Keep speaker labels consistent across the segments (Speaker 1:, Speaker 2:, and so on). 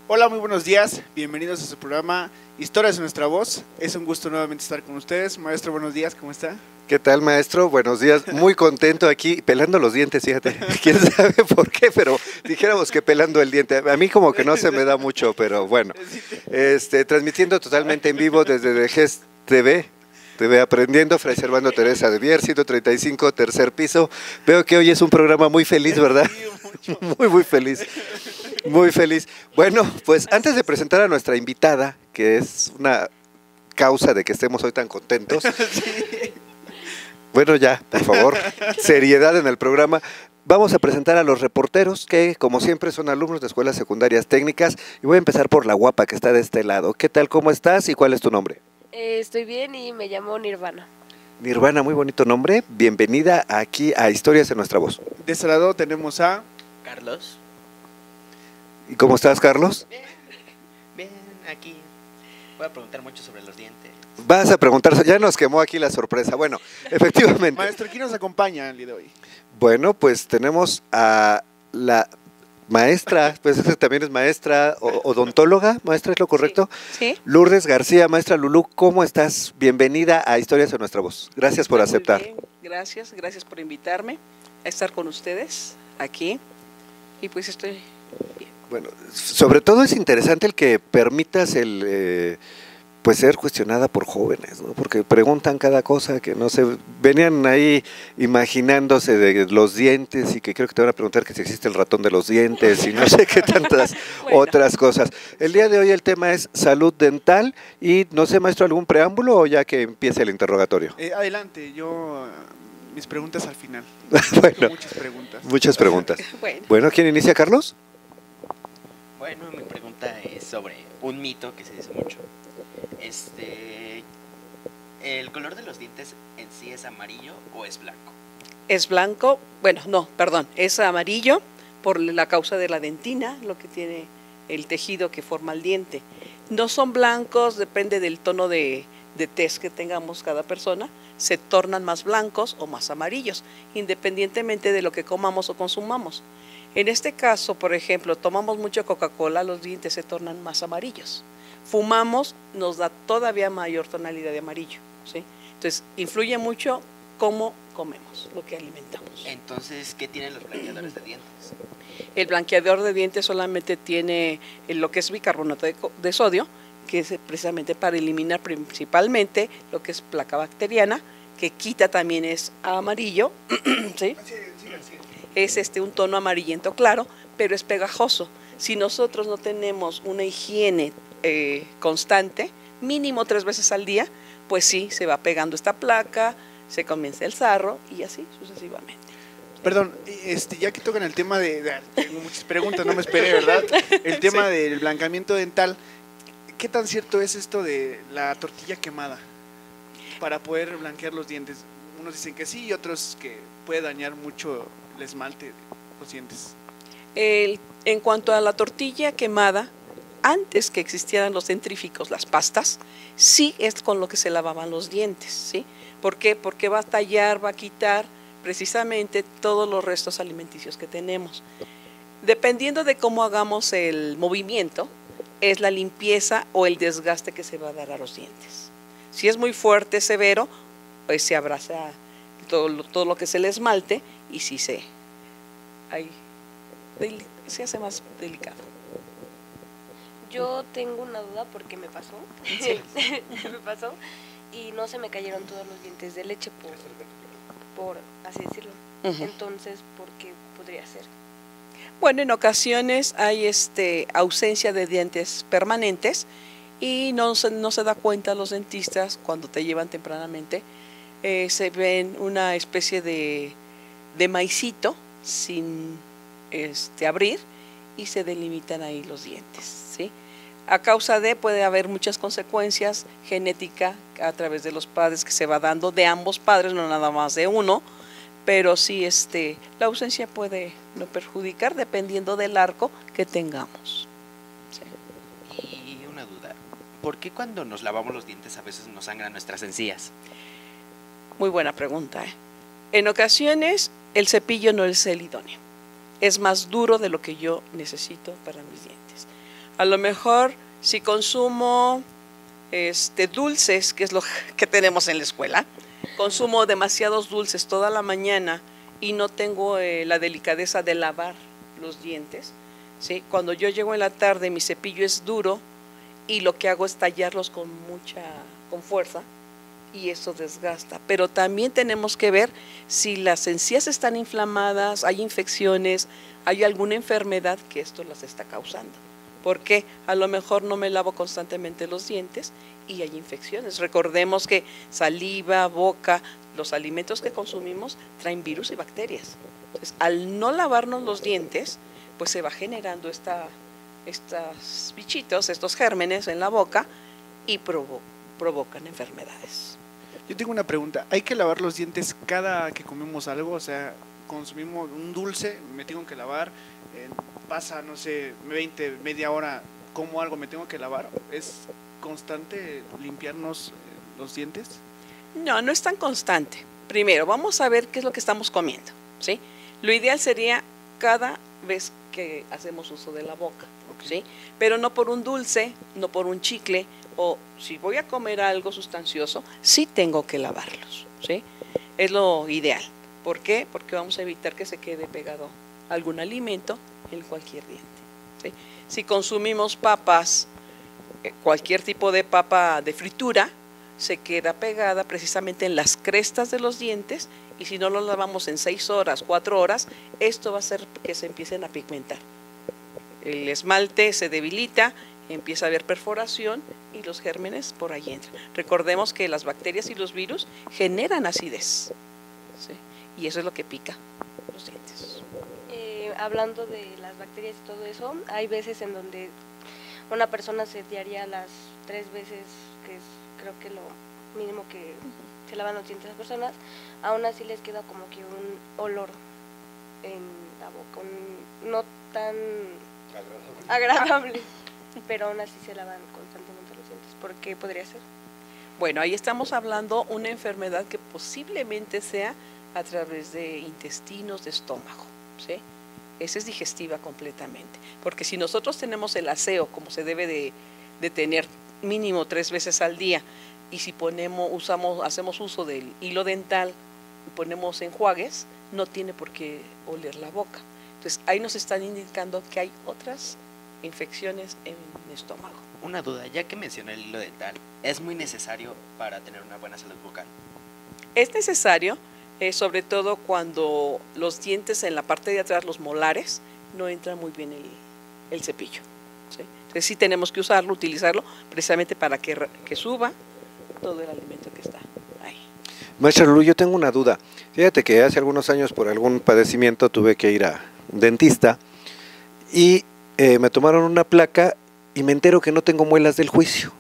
Speaker 1: Hola, muy buenos días, bienvenidos a su programa Historias de Nuestra Voz. Es un gusto nuevamente estar con ustedes. Maestro, buenos días, ¿cómo está?
Speaker 2: ¿Qué tal, maestro? Buenos días. Muy contento aquí, pelando los dientes, fíjate. Quién sabe por qué, pero dijéramos que pelando el diente. A mí como que no se me da mucho, pero bueno. Transmitiendo totalmente en vivo desde Vejez TV Aprendiendo, Fray Servando Teresa de Vier, 135, tercer piso. Veo que hoy es un programa muy feliz, ¿verdad?
Speaker 1: Sí, mucho.
Speaker 2: Muy feliz. Muy feliz. Bueno, pues antes de presentar a nuestra invitada, que es una causa de que estemos hoy tan contentos.
Speaker 1: Sí.
Speaker 2: Bueno, ya, por favor, seriedad en el programa. Vamos a presentar a los reporteros que, como siempre, son alumnos de escuelas secundarias técnicas. Y voy a empezar por la guapa que está de este lado. ¿Qué tal, cómo estás y cuál es tu nombre?
Speaker 3: Estoy bien y me llamo Nirvana.
Speaker 2: Nirvana, muy bonito nombre. Bienvenida aquí a Historias en Nuestra Voz.
Speaker 1: De este lado tenemos a
Speaker 4: Carlos.
Speaker 2: ¿Y cómo estás, Carlos?
Speaker 4: Bien, aquí. Voy a preguntar mucho sobre los dientes.
Speaker 2: Vas a preguntar, ya nos quemó aquí la sorpresa. Bueno, efectivamente.
Speaker 1: Maestro. ¿Quién nos acompaña el día de hoy?
Speaker 2: Bueno, pues tenemos a la maestra, pues esa también es maestra odontóloga, maestra, ¿es lo correcto?
Speaker 5: Sí.
Speaker 2: Lourdes García, maestra Lulú, ¿cómo estás? Bienvenida a Historias en Nuestra Voz. Gracias por
Speaker 5: Muy
Speaker 2: aceptar.
Speaker 5: bien, gracias por invitarme a estar con ustedes aquí. Y pues estoy bien.
Speaker 2: Bueno, sobre todo es interesante el que permitas pues ser cuestionada por jóvenes, ¿no? Porque preguntan cada cosa que no se venían ahí imaginándose de los dientes y que creo que te van a preguntar que si existe el ratón de los dientes y no sé qué tantas otras cosas. El día de hoy el tema es salud dental y no sé, maestro, ¿algún preámbulo o ya que empiece el interrogatorio?
Speaker 1: Adelante, mis preguntas al final.
Speaker 2: Bueno,
Speaker 1: Tengo muchas preguntas.
Speaker 2: muchas preguntas.
Speaker 5: Bueno,
Speaker 2: Bueno, ¿quién inicia, Carlos?
Speaker 4: Bueno, mi pregunta es sobre un mito que se dice mucho. ¿El color de los dientes en sí es amarillo o es blanco?
Speaker 5: es blanco, bueno, no, perdón, es amarillo por la causa de la dentina, lo que tiene el tejido que forma el diente. No son blancos, depende del tono de tez que tengamos cada persona, se tornan más blancos o más amarillos, independientemente de lo que comamos o consumamos. En este caso, por ejemplo, tomamos mucho Coca-Cola, los dientes se tornan más amarillos. Fumamos, nos da todavía mayor tonalidad de amarillo, ¿sí? Entonces, influye mucho cómo comemos, lo que alimentamos.
Speaker 4: Entonces, ¿qué tienen los blanqueadores de dientes?
Speaker 5: El blanqueador de dientes solamente tiene lo que es bicarbonato de sodio, que es precisamente para eliminar principalmente lo que es placa bacteriana, que quita también es amarillo, ¿sí? Es un tono amarillento claro, pero es pegajoso. Si nosotros no tenemos una higiene constante, mínimo 3 veces al día, pues sí, se va pegando esta placa, se comienza el sarro y así sucesivamente.
Speaker 1: Perdón, ya que tocan el tema tengo muchas preguntas, no me esperé, ¿verdad? El tema
Speaker 5: Sí.
Speaker 1: del blancamiento dental, ¿qué tan cierto es esto de la tortilla quemada para poder blanquear los dientes? Unos dicen que sí y otros que puede dañar mucho el esmalte de los dientes.
Speaker 5: En cuanto a la tortilla quemada, antes que existieran los centríficos, las pastas, sí es con lo que se lavaban los dientes, ¿sí? ¿Por qué? Porque va a tallar, va a quitar precisamente todos los restos alimenticios que tenemos. Dependiendo de cómo hagamos el movimiento, es la limpieza o el desgaste que se va a dar a los dientes. Si es muy fuerte, severo, pues se abraza todo lo que es el esmalte y sí se hace más delicado.
Speaker 3: Yo tengo una duda porque me pasó.
Speaker 5: Sí.
Speaker 3: Me pasó y no se me cayeron todos los dientes de leche por así decirlo.
Speaker 5: Ujú.
Speaker 3: Entonces, ¿por qué podría ser?
Speaker 5: Bueno, en ocasiones hay ausencia de dientes permanentes y no se da cuenta los dentistas cuando te llevan tempranamente. Se ven una especie de maicito sin abrir y se delimitan ahí los dientes, ¿sí? A causa puede haber muchas consecuencias genética a través de los padres que se va dando, de ambos padres, no nada más de uno, pero sí la ausencia puede no perjudicar dependiendo del arco que tengamos. Sí.
Speaker 4: Y una duda, ¿por qué cuando nos lavamos los dientes a veces nos sangran nuestras encías?
Speaker 5: Muy buena pregunta, ¿eh? En ocasiones el cepillo no es el idóneo, es más duro de lo que yo necesito para mis dientes. A lo mejor si consumo dulces, que es lo que tenemos en la escuela, consumo demasiados dulces toda la mañana y no tengo la delicadeza de lavar los dientes, ¿sí? Cuando yo llego en la tarde, mi cepillo es duro y lo que hago es tallarlos con fuerza, y eso desgasta. Pero también tenemos que ver si las encías están inflamadas, hay infecciones, hay alguna enfermedad que esto las está causando. Porque a lo mejor no me lavo constantemente los dientes y hay infecciones. Recordemos que saliva, boca, los alimentos que consumimos traen virus y bacterias. Entonces, al no lavarnos los dientes, pues se va generando estos bichitos, estos gérmenes en la boca y provocan enfermedades.
Speaker 1: Yo tengo una pregunta. ¿Hay que lavar los dientes cada que comemos algo? O sea, consumimos un dulce, me tengo que lavar, pasa, no sé, media hora, como algo, me tengo que lavar. ¿Es constante limpiarnos los dientes?
Speaker 5: No, no es tan constante. Primero, vamos a ver qué es lo que estamos comiendo, ¿sí? Lo ideal sería cada vez que hacemos uso de la boca, ¿sí? Pero no por un dulce, no por un chicle, o si voy a comer algo sustancioso, sí tengo que lavarlos, ¿sí? Es lo ideal. ¿Por qué? Porque vamos a evitar que se quede pegado algún alimento en cualquier diente, ¿sí? Si consumimos papas, cualquier tipo de papa de fritura, se queda pegada precisamente en las crestas de los dientes, y si no lo lavamos en 6 horas, 4 horas, esto va a hacer que se empiecen a pigmentar. El esmalte se debilita, empieza a haber perforación y los gérmenes por ahí entran. Recordemos que las bacterias y los virus generan acidez, ¿sí? Y eso es lo que pica los dientes.
Speaker 3: Hablando de las bacterias y todo eso, hay veces en donde una persona se diaria las 3 veces, que es creo que lo mínimo que se lavan los dientes las personas, aún así les queda como que un olor en la boca, no tan agradable, pero aún así se lavan constantemente los dientes. ¿Por qué podría ser?
Speaker 5: Bueno, ahí estamos hablando de una enfermedad que posiblemente sea a través de intestinos, de estómago, ¿sí? Esa es digestiva completamente, porque si nosotros tenemos el aseo como se debe de tener mínimo 3 veces al día, y si hacemos uso del hilo dental y ponemos enjuagues, no tiene por qué oler la boca. Entonces ahí nos están indicando que hay otras infecciones en el estómago.
Speaker 4: Una duda, ya que mencioné el hilo dental, ¿es muy necesario para tener una buena salud bucal?
Speaker 5: Es necesario, sobre todo cuando los dientes en la parte de atrás, los molares, no entra muy bien el cepillo, ¿sí? Entonces sí tenemos que utilizarlo precisamente para que suba todo el alimento que está ahí.
Speaker 2: Maestra Lulu, yo tengo una duda. Fíjate que hace algunos años por algún padecimiento tuve que ir a un dentista y me tomaron una placa y me entero que no tengo muelas del juicio.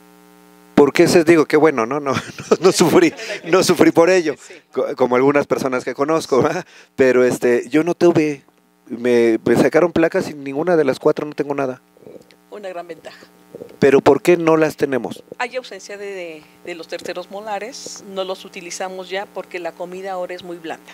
Speaker 2: ¿Por qué se digo? Que bueno, no sufrí por ello, como algunas personas que conozco, ¿verdad? Pero yo no tuve, me sacaron placas y ninguna de las 4 no tengo nada.
Speaker 5: Una gran ventaja.
Speaker 2: Pero ¿por qué no las tenemos?
Speaker 5: Hay ausencia de los terceros molares, no los utilizamos ya porque la comida ahora es muy blanda.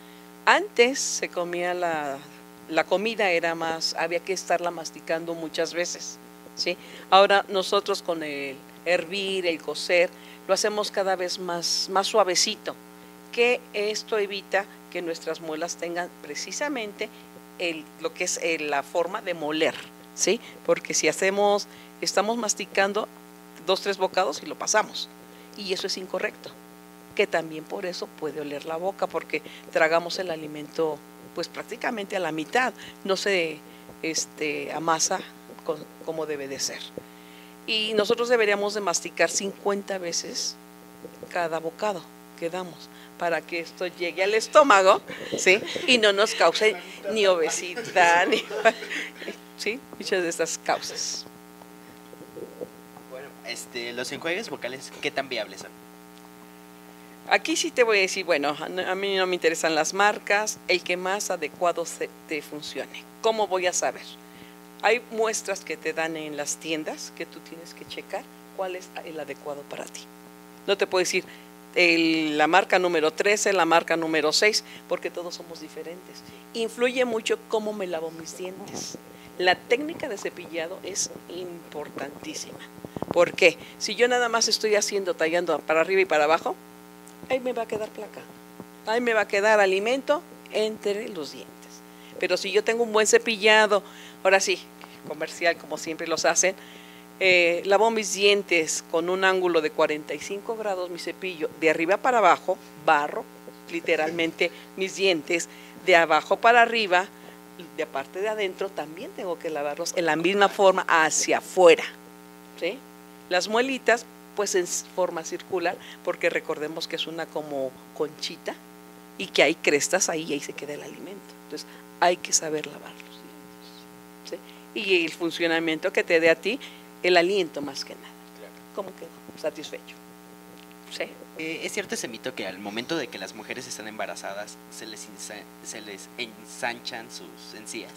Speaker 5: Antes se comía la comida era más, había que estarla masticando muchas veces, ¿sí? Ahora nosotros con el hervir, el cocer, lo hacemos cada vez más suavecito, que esto evita que nuestras muelas tengan precisamente lo que es la forma de moler, ¿sí? Porque si estamos masticando 2, 3 bocados y lo pasamos, y eso es incorrecto, que también por eso puede oler la boca, porque tragamos el alimento pues prácticamente a la mitad, no se amasa como debe de ser. Y nosotros deberíamos de masticar 50 veces cada bocado que damos, para que esto llegue al estómago, ¿sí? Y no nos cause ni obesidad, ¿sí? Muchas de estas causas.
Speaker 4: Bueno, los enjuagues vocales, ¿qué tan viables son?
Speaker 5: Aquí sí te voy a decir, bueno, a mí no me interesan las marcas, el que más adecuado te funcione. ¿Cómo voy a saber? Hay muestras que te dan en las tiendas que tú tienes que checar cuál es el adecuado para ti. No te puedo decir la marca número 13, la marca número 6, porque todos somos diferentes. Influye mucho cómo me lavo mis dientes. La técnica de cepillado es importantísima. ¿Por qué? Si yo nada más estoy haciendo, tallando para arriba y para abajo, ahí me va a quedar placa. Ahí me va a quedar alimento entre los dientes. Pero si yo tengo un buen cepillado, ahora sí, comercial como siempre los hacen, lavo mis dientes con un ángulo de 45 grados, mi cepillo de arriba para abajo, barro literalmente mis dientes, de abajo para arriba, de parte de adentro también tengo que lavarlos en la misma forma hacia afuera, ¿sí? Las muelitas pues en forma circular, porque recordemos que es una como conchita y que hay crestas ahí y ahí se queda el alimento. Entonces hay que saber lavar los dientes, ¿sí? Y el funcionamiento que te dé a ti el aliento más que nada. ¿Cómo quedó? Satisfecho. ¿Sí?
Speaker 4: ¿Es cierto ese mito que al momento de que las mujeres están embarazadas se les ensanchan sus encías?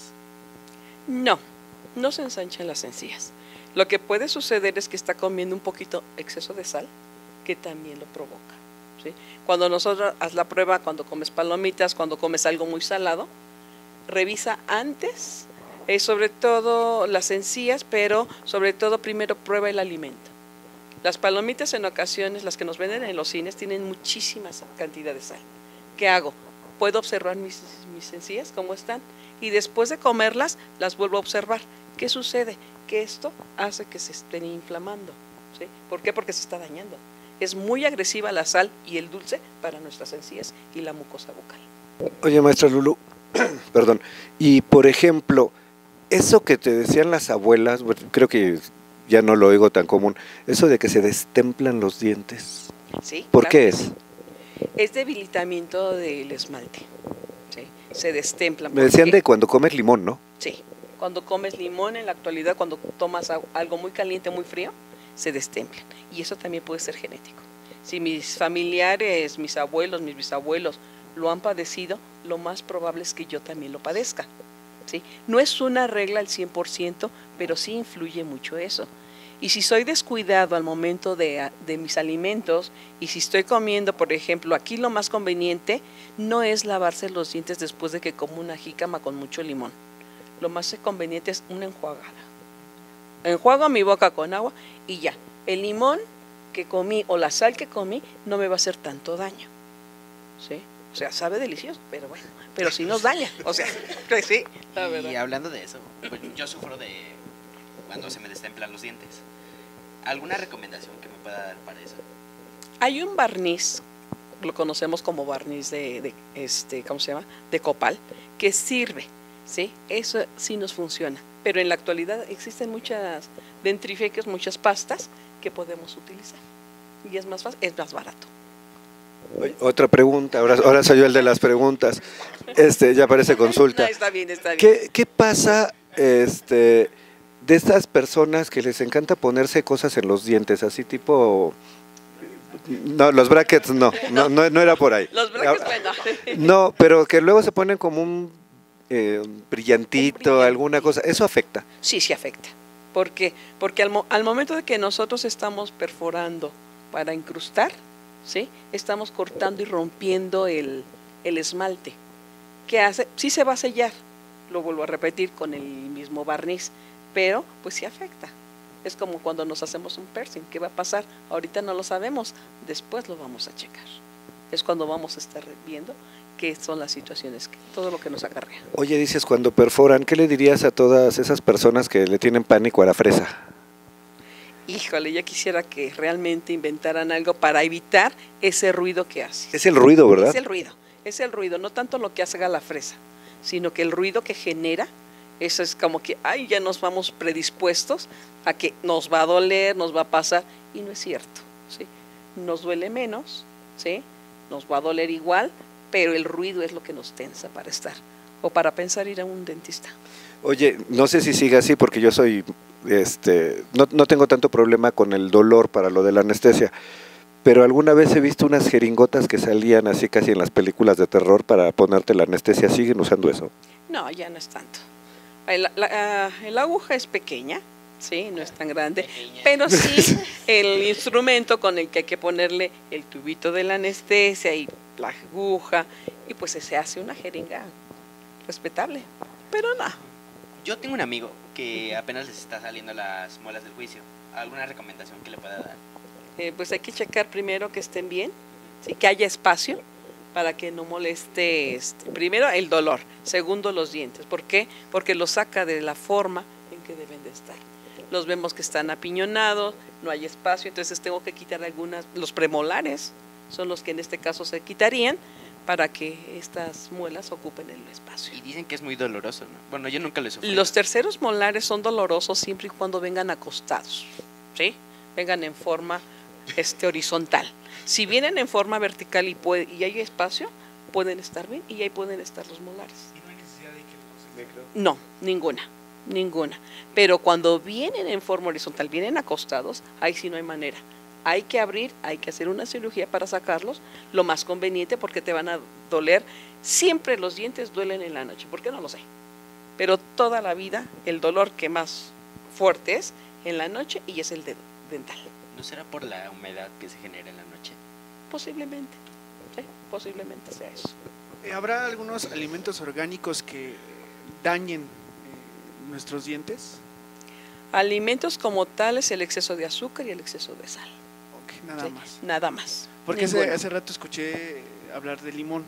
Speaker 5: No, no se ensanchan las encías. Lo que puede suceder es que está comiendo un poquito exceso de sal, que también lo provoca, ¿sí? Cuando nosotros, haz la prueba cuando comes palomitas, cuando comes algo muy salado, revisa antes, sobre todo las encías, pero sobre todo primero prueba el alimento. Las palomitas en ocasiones, las que nos venden en los cines, tienen muchísima cantidad de sal. ¿Qué hago? Puedo observar mis encías, cómo están, y después de comerlas, las vuelvo a observar. ¿Qué sucede? Que esto hace que se estén inflamando, ¿sí? ¿Por qué? Porque se está dañando. Es muy agresiva la sal y el dulce para nuestras encías y la mucosa bucal.
Speaker 2: Oye, maestra Lulu, perdón, y por ejemplo, eso que te decían las abuelas, bueno, creo que ya no lo oigo tan común, eso de que se destemplan los dientes.
Speaker 5: ¿Sí?
Speaker 2: ¿Por
Speaker 5: Claro
Speaker 2: qué
Speaker 5: que
Speaker 2: es?
Speaker 5: sí. Es debilitamiento del esmalte, ¿sí? Se destemplan.
Speaker 2: Me decían
Speaker 5: ¿Por qué?
Speaker 2: de cuando comes limón, ¿no?
Speaker 5: Sí, cuando comes limón en la actualidad, cuando tomas algo muy caliente, muy frío, se destemplan. Y eso también puede ser genético. Si mis familiares, mis abuelos, mis bisabuelos lo han padecido, lo más probable es que yo también lo padezca, ¿sí? No es una regla al 100%, pero sí influye mucho eso. Y si soy descuidado al momento de mis alimentos, y si estoy comiendo, por ejemplo, aquí lo más conveniente no es lavarse los dientes después de que como una jícama con mucho limón. Lo más conveniente es una enjuagada. Enjuago mi boca con agua y ya. El limón que comí o la sal que comí no me va a hacer tanto daño, ¿sí? O sea, sabe delicioso, pero bueno, pero sí nos daña. O sea, pues sí, la verdad.
Speaker 4: Y hablando de eso, pues yo sufro de cuando se me destemplan los dientes. ¿Alguna recomendación que me pueda dar para eso?
Speaker 5: Hay un barniz, lo conocemos como barniz ¿cómo se llama? De copal, que sirve, ¿sí? Eso sí nos funciona. Pero en la actualidad existen muchas dentrifiques, muchas pastas que podemos utilizar. Y es más fácil, es más barato.
Speaker 2: Oye, otra pregunta, ahora soy yo el de las preguntas. Ya parece consulta.
Speaker 5: No, está bien, está bien.
Speaker 2: ¿Qué pasa de estas personas que les encanta ponerse cosas en los dientes, así tipo... No, los brackets no era por ahí.
Speaker 5: Los brackets, bueno.
Speaker 2: No, pero que luego se ponen como un brillantito, alguna cosa, ¿eso afecta?
Speaker 5: Sí, sí afecta. ¿Por qué? Porque al momento de que nosotros estamos perforando para incrustar, ¿sí? Estamos cortando y rompiendo el esmalte. ¿Qué hace? Sí se va a sellar, lo vuelvo a repetir con el mismo barniz, pero pues sí afecta. Es como cuando nos hacemos un piercing, ¿qué va a pasar? Ahorita no lo sabemos, después lo vamos a checar. Es cuando vamos a estar viendo qué son las situaciones, todo lo que nos acarrea.
Speaker 2: Oye, dices cuando perforan, ¿qué le dirías a todas esas personas que le tienen pánico a la fresa?
Speaker 5: Híjole, ya quisiera que realmente inventaran algo para evitar ese ruido que hace.
Speaker 2: Es el ruido, ¿verdad?
Speaker 5: Es el ruido, no tanto lo que hace la fresa, sino que el ruido que genera, eso es como que, ay, ya nos vamos predispuestos a que nos va a doler, nos va a pasar, y no es cierto, ¿sí? Nos duele menos, ¿sí? Nos va a doler igual, pero el ruido es lo que nos tensa para estar, o para pensar ir a un dentista.
Speaker 2: Oye, no sé si sigue así porque yo soy, no tengo tanto problema con el dolor para lo de la anestesia, pero alguna vez he visto unas jeringotas que salían así casi en las películas de terror para ponerte la anestesia. ¿Siguen usando eso?
Speaker 5: No, ya no es tanto. La aguja es pequeña, sí, no es tan grande,
Speaker 4: Pequeña.
Speaker 5: pero sí el instrumento con el que hay que ponerle el tubito de la anestesia y la aguja, y pues se hace una jeringa respetable, pero no.
Speaker 4: Yo tengo un amigo que apenas les está saliendo las muelas del juicio. ¿Alguna recomendación que le pueda dar?
Speaker 5: Pues hay que checar primero que estén bien, ¿sí? Que haya espacio para que no moleste, primero el dolor, segundo los dientes. ¿Por qué? Porque los saca de la forma en que deben de estar. Los vemos que están apiñonados, no hay espacio, entonces tengo que quitar los premolares son los que en este caso se quitarían para que estas muelas ocupen el espacio.
Speaker 4: Y dicen que es muy doloroso, ¿no? Bueno, yo nunca lo he sufrido.
Speaker 5: Los terceros molares son dolorosos siempre y cuando vengan acostados, ¿sí? Vengan en forma horizontal. Si vienen en forma vertical y hay espacio, pueden estar bien y ahí pueden estar los molares.
Speaker 1: ¿Y no hay necesidad de que los
Speaker 5: No, ninguna. Pero cuando vienen en forma horizontal, vienen acostados, ahí sí no hay manera. Hay que abrir, hay que hacer una cirugía para sacarlos, lo más conveniente porque te van a doler. Siempre los dientes duelen en la noche, ¿por qué no lo sé? Pero toda la vida el dolor que más fuerte es en la noche y es el dental.
Speaker 4: ¿No será por la humedad que se genera en la noche?
Speaker 5: Posiblemente, ¿sí? Posiblemente sea eso.
Speaker 1: ¿Habrá algunos alimentos orgánicos que dañen nuestros dientes?
Speaker 5: Alimentos como tales, el exceso de azúcar y el exceso de sal.
Speaker 1: Ok, nada
Speaker 5: ¿sí?
Speaker 1: más.
Speaker 5: Nada más.
Speaker 1: Porque
Speaker 5: Ninguno.
Speaker 1: hace rato escuché hablar de limón.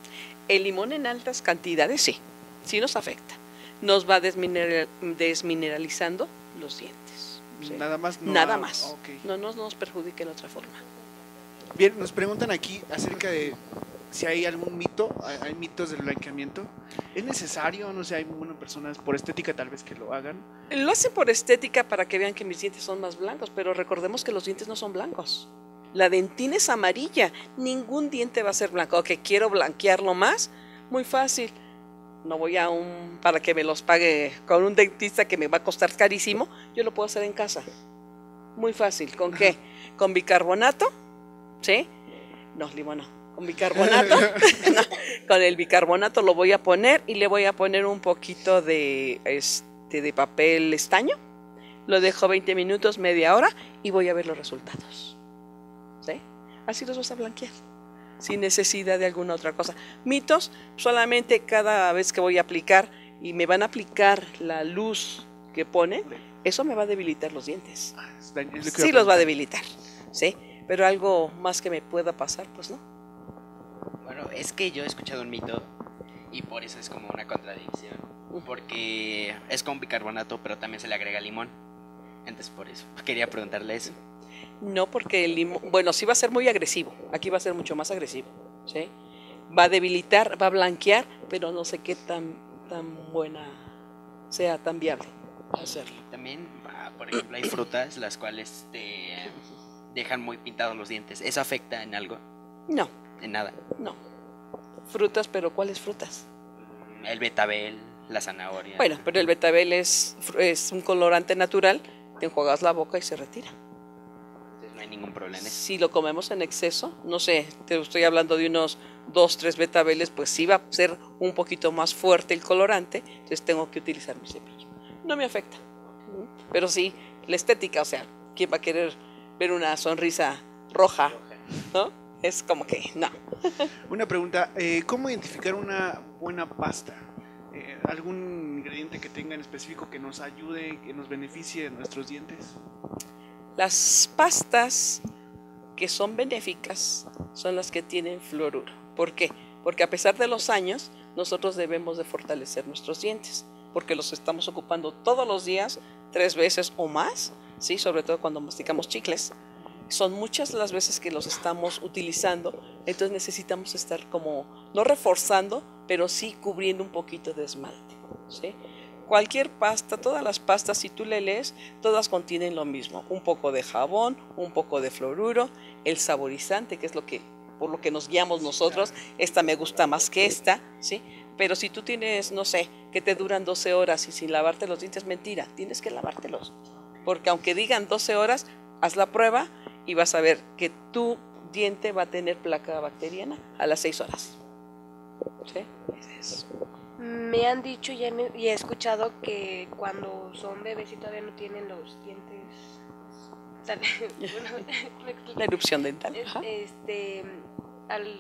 Speaker 5: El limón en altas cantidades sí nos afecta. Nos va desmineralizando los dientes. ¿sí?
Speaker 1: Nada más.
Speaker 5: Nada más.
Speaker 1: Okay.
Speaker 5: No nos perjudique de otra forma.
Speaker 1: Bien, nos preguntan aquí acerca de si hay algún mito, hay mitos del blanqueamiento. ¿Es necesario? No sé, hay personas por estética tal vez que lo hagan.
Speaker 5: Lo hacen por estética para que vean que mis dientes son más blancos, pero recordemos que los dientes no son blancos. La dentina es amarilla, ningún diente va a ser blanco. Ok, quiero blanquearlo más, muy fácil. No voy para que me los pague con un dentista que me va a costar carísimo, yo lo puedo hacer en casa. Muy fácil. ¿Con qué? Con bicarbonato, ¿sí? No, limón no. Con bicarbonato, no, con el bicarbonato lo voy a poner y le voy a poner un poquito de papel estaño. Lo dejo 20 minutos, media hora y voy a ver los resultados. ¿Sí? Así los vas a blanquear, sin necesidad de alguna otra cosa. Mitos, solamente cada vez que voy a aplicar y me van a aplicar la luz que pone, eso me va a debilitar los dientes. Sí los va a debilitar, ¿sí? Pero algo más que me pueda pasar, pues no.
Speaker 4: Bueno, es que yo he escuchado un mito y por eso es como una contradicción. Porque es con bicarbonato, pero también se le agrega limón. Entonces por eso quería preguntarle eso.
Speaker 5: No, porque el limón, bueno, sí va a ser muy agresivo. Aquí va a ser mucho más agresivo, ¿sí? Va a debilitar, va a blanquear, pero no sé qué tan buena sea, tan viable hacerlo.
Speaker 4: También, por ejemplo, hay frutas las cuales te dejan muy pintados los dientes. ¿Eso afecta en algo?
Speaker 5: No.
Speaker 4: En nada.
Speaker 5: No. Frutas, pero ¿cuáles frutas?
Speaker 4: El betabel, la zanahoria.
Speaker 5: Bueno, pero el betabel es un colorante natural, te enjuagas la boca y se retira.
Speaker 4: Entonces no hay ningún problema en eso.
Speaker 5: Si lo comemos en exceso, no sé, te estoy hablando de unos 2, 3 betabeles, pues sí va a ser un poquito más fuerte el colorante, entonces tengo que utilizar mi cepillo. No me afecta, pero sí, la estética, o sea, ¿quién va a querer ver una sonrisa roja? ¿No? Es como que no.
Speaker 1: Una pregunta, ¿cómo identificar una buena pasta? ¿Algún ingrediente que tenga en específico que nos ayude, que nos beneficie en nuestros dientes?
Speaker 5: Las pastas que son benéficas son las que tienen fluoruro. ¿Por qué? Porque a pesar de los años, nosotros debemos de fortalecer nuestros dientes, porque los estamos ocupando todos los días, 3 veces o más, ¿sí? Sobre todo cuando masticamos chicles. Son muchas las veces que los estamos utilizando, entonces necesitamos estar como, no reforzando, pero sí cubriendo un poquito de esmalte, ¿sí? Cualquier pasta, todas las pastas, si tú le lees, todas contienen lo mismo, un poco de jabón, un poco de fluoruro, el saborizante, que es por lo que nos guiamos nosotros, esta me gusta más que esta, ¿sí? Pero si tú tienes, no sé, que te duran 12 horas y sin lavarte los dientes, mentira, tienes que lavártelos, porque aunque digan 12 horas, haz la prueba y vas a ver que tu diente va a tener placa bacteriana a las 6 horas. ¿Sí? Es eso.
Speaker 3: Me han dicho y he escuchado que cuando son bebés y todavía no tienen los dientes,
Speaker 5: La erupción dental. Ajá.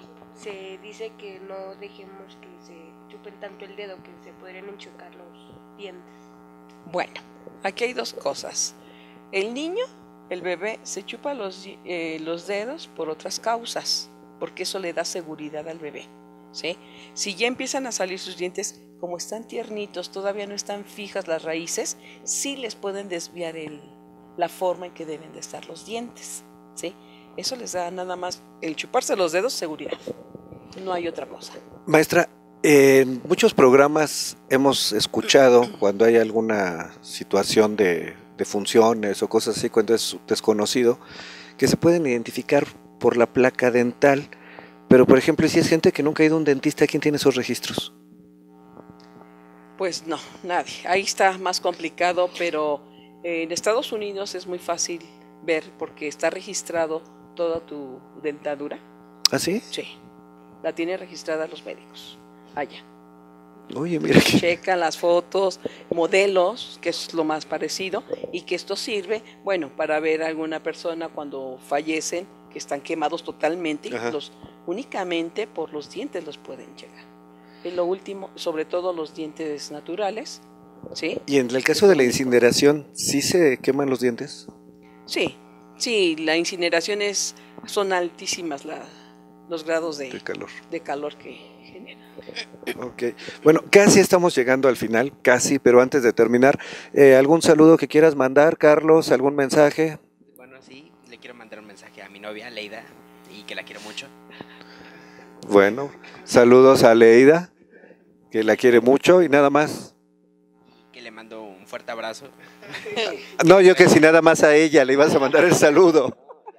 Speaker 3: Se dice que no dejemos que se chupen tanto el dedo, que se podrían enchucar dientes?
Speaker 5: Bueno, aquí hay dos cosas. El niño, el bebé, se chupa los dedos por otras causas, porque eso le da seguridad al bebé, ¿sí? Si ya empiezan a salir sus dientes, como están tiernitos, todavía no están fijas las raíces, sí les pueden desviar la forma en que deben de estar los dientes, ¿sí? Eso les da nada más, el chuparse los dedos, seguridad. No hay otra cosa.
Speaker 2: Maestra, en muchos programas hemos escuchado cuando hay alguna situación de funciones o cosas así, cuando es desconocido, que se pueden identificar por la placa dental. Pero, por ejemplo, si es gente que nunca ha ido a un dentista, ¿quién tiene esos registros?
Speaker 5: Pues no, nadie. Ahí está más complicado, pero en Estados Unidos es muy fácil ver porque está registrado toda tu dentadura.
Speaker 2: ¿Ah, sí?
Speaker 5: Sí, la tienen registrada los médicos allá.
Speaker 2: Oye, mira que...
Speaker 5: Checan las fotos, modelos, que es lo más parecido, y que esto sirve, bueno, para ver a alguna persona cuando fallecen, que están quemados totalmente, y únicamente por los dientes los pueden llegar. Y lo último, sobre todo los dientes naturales, ¿sí?
Speaker 2: ¿Y en el caso de la incineración, sí se queman los dientes?
Speaker 5: Sí, sí, la incineración son altísimas los grados de calor que genera.
Speaker 2: Ok, bueno, casi estamos llegando al final, casi, pero antes de terminar, ¿algún saludo que quieras mandar, Carlos? ¿Algún mensaje?
Speaker 4: Bueno, sí, le quiero mandar un mensaje a mi novia, Leida, y que la quiero mucho.
Speaker 2: Bueno, saludos a Leida, que la quiere mucho y nada más.
Speaker 4: Que le mando un fuerte abrazo.
Speaker 2: No, yo que si nada más a ella le ibas a mandar el saludo.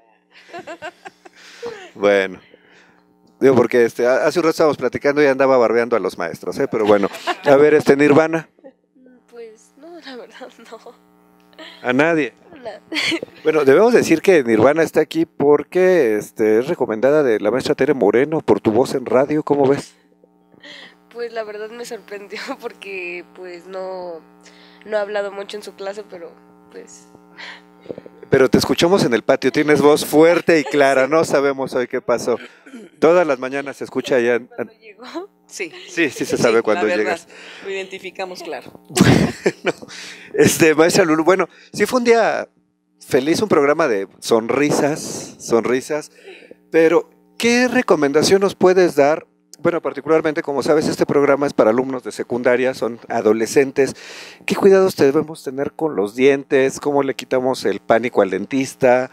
Speaker 2: Bueno, digo porque hace un rato estábamos platicando y andaba barbeando a los maestros, pero bueno, a ver, Nirvana.
Speaker 3: Pues no, la verdad no.
Speaker 2: ¿A nadie?
Speaker 3: Hola.
Speaker 2: Bueno, debemos decir que Nirvana está aquí porque es recomendada de la maestra Tere Moreno por tu voz en radio, ¿cómo ves?
Speaker 3: Pues la verdad me sorprendió porque pues no he hablado mucho en su clase, pero pues...
Speaker 2: Pero te escuchamos en el patio, tienes voz fuerte y clara, no sabemos hoy qué pasó. Todas las mañanas se escucha allá.
Speaker 3: ¿Cuándo llegó?
Speaker 5: Sí.
Speaker 2: Sí se sabe cuando llegas.
Speaker 5: Lo identificamos claro.
Speaker 2: Bueno, maestra Lulu, bueno, sí fue un día feliz, un programa de sonrisas, pero ¿qué recomendación nos puedes dar? Bueno, particularmente, como sabes, este programa es para alumnos de secundaria, son adolescentes. ¿Qué cuidados debemos tener con los dientes? ¿Cómo le quitamos el pánico al dentista?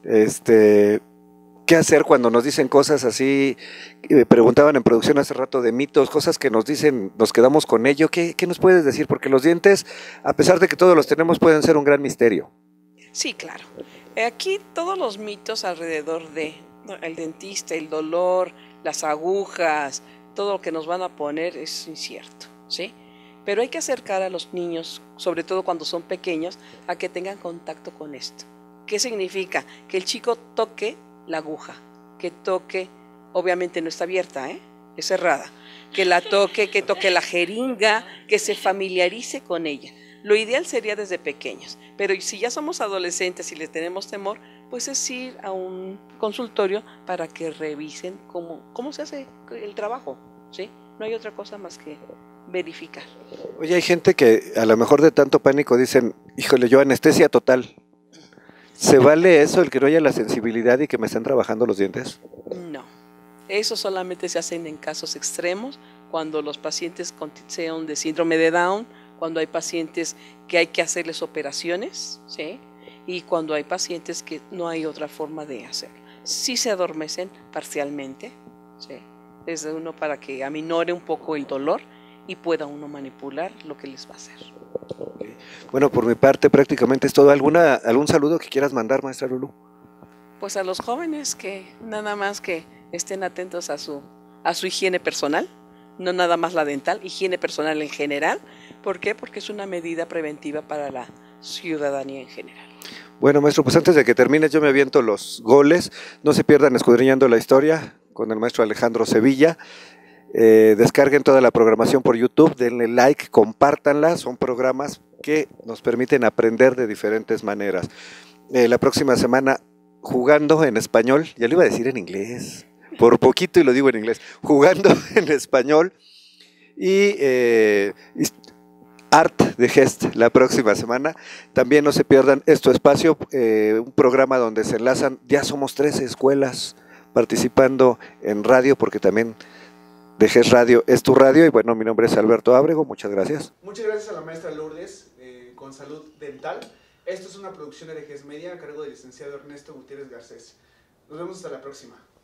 Speaker 2: ¿Qué hacer cuando nos dicen cosas así? Preguntaban en producción hace rato de mitos, cosas que nos dicen, nos quedamos con ello. ¿Qué nos puedes decir? Porque los dientes, a pesar de que todos los tenemos, pueden ser un gran misterio.
Speaker 5: Sí, claro. Aquí todos los mitos alrededor de el dentista, el dolor, las agujas, todo lo que nos van a poner es incierto, ¿sí? Pero hay que acercar a los niños, sobre todo cuando son pequeños, a que tengan contacto con esto. ¿Qué significa? Que el chico toque la aguja, que toque, obviamente no está abierta, es cerrada, que toque la jeringa, que se familiarice con ella. Lo ideal sería desde pequeños, pero si ya somos adolescentes y le tenemos temor, pues es ir a un consultorio para que revisen cómo se hace el trabajo, ¿sí? No hay otra cosa más que verificar.
Speaker 2: Oye, hay gente que a lo mejor de tanto pánico dicen, híjole, yo anestesia total. ¿Se vale eso, el que no haya la sensibilidad y que me estén trabajando los dientes?
Speaker 5: No, eso solamente se hace en casos extremos, cuando los pacientes sean de síndrome de Down, cuando hay pacientes que hay que hacerles operaciones, ¿sí? Y cuando hay pacientes que no hay otra forma de hacerlo. Sí se adormecen parcialmente, ¿sí? Desde uno para que aminore un poco el dolor y pueda uno manipular lo que les va a hacer.
Speaker 2: Okay. Bueno, por mi parte prácticamente es todo. ¿Algún saludo que quieras mandar, maestra Lulu?
Speaker 5: Pues a los jóvenes que nada más que estén atentos a su higiene personal, no nada más la dental, higiene personal en general. ¿Por qué? Porque es una medida preventiva para la ciudadanía en general.
Speaker 2: Bueno, maestro, pues antes de que termine yo me aviento los goles. No se pierdan Escudriñando la Historia con el maestro Alejandro Sevilla. Descarguen toda la programación por YouTube, denle like, compártanla. Son programas que nos permiten aprender de diferentes maneras. La próxima semana, jugando en español, ya lo iba a decir en inglés, por poquito y lo digo en inglés, jugando en español y Art de Gest la próxima semana. También no se pierdan Esto Espacio, un programa donde se enlazan, ya somos 13 escuelas participando en radio, porque también de Gest Radio es tu radio. Y bueno, mi nombre es Alberto Ábrego, muchas gracias.
Speaker 1: Muchas gracias a la maestra Lourdes con Salud Dental. Esto es una producción de Gest Media a cargo del licenciado Ernesto Gutiérrez Garcés. Nos vemos hasta la próxima.